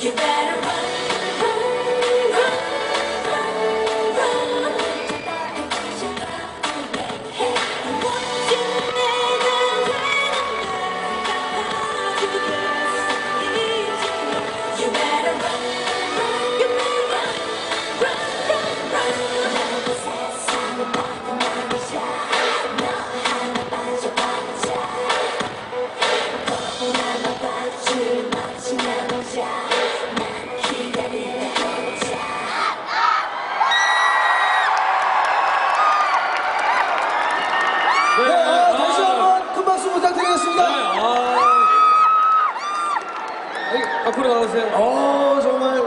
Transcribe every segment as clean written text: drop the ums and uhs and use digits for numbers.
다시 한번 큰 박수 부탁드리겠습니다. 앞으로 나오세요. 정말,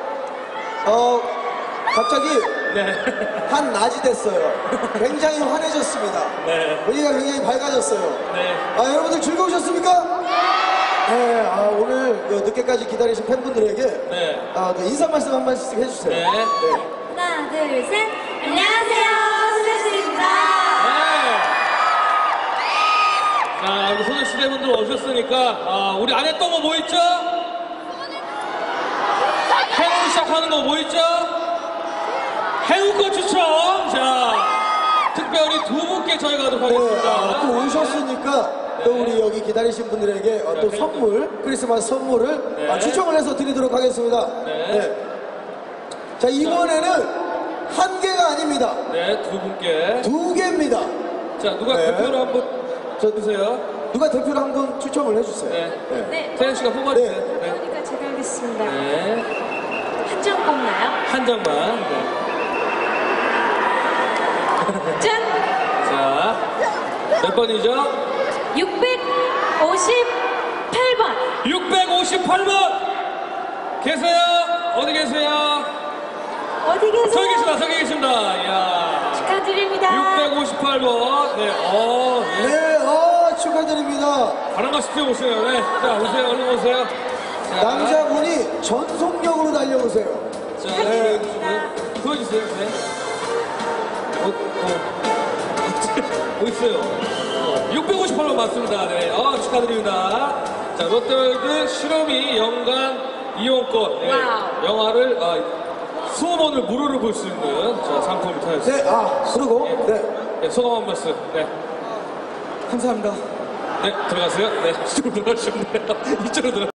갑자기 한 낮이 됐어요. 굉장히 환해졌습니다. 분위기가 굉장히 밝아졌어요. 여러분들 즐거우셨습니까? 오늘 늦게까지 기다리신 팬분들에게 인사 말씀 한 말씩 해주세요. 하나, 둘, 셋. 안녕하세요. 소녀시대입니다. 자, 우리 소녀시대분들 오셨으니까, 우리 안에 또 뭐 있죠? 해우 시작하는 거 뭐 있죠? 해우꽃 추첨! 자, 특별히 두 분께 저희가 하도록 하겠습니다. 또 오셨으니까 또 우리 여기 기다리신 분들에게 또 선물, 크리스마스 선물을 추첨을 해서 드리도록 하겠습니다. 자, 이번에는 한 개가 아닙니다. 두 분께. 두 개입니다. 자, 누가 대표로 한번 주세요. 누가 대표로 한 분 추첨을 해주세요. 네. 태연 씨가 뽑아주세요. 그러니까 제가 하겠습니다. 한 장 뽑나요? 한 장만. 짠! 자, 몇 번이죠? 658번. 658번! 계세요? 어디 계세요? 어디 계세요? 저기 계십니다. 이야. 축하드립니다. 658번. 축하드립니다. 바람 가십시오, 오세요. 자, 오세요. 얼른 오세요. 자, 남자분이 전속력으로 달려오세요. 자, 보여주세요. 있어요. 658번 맞습니다. 축하드립니다. 자, 롯데월드 실험이 연간 이용권. 영화를 20번을 무료로 볼 수 있는 상품을 타였습니다. 그리고, 소감 한 말씀. 감사합니다. 들어가세요. 이쪽으로 들어가시면 돼요. 이쪽으로 들어가세요.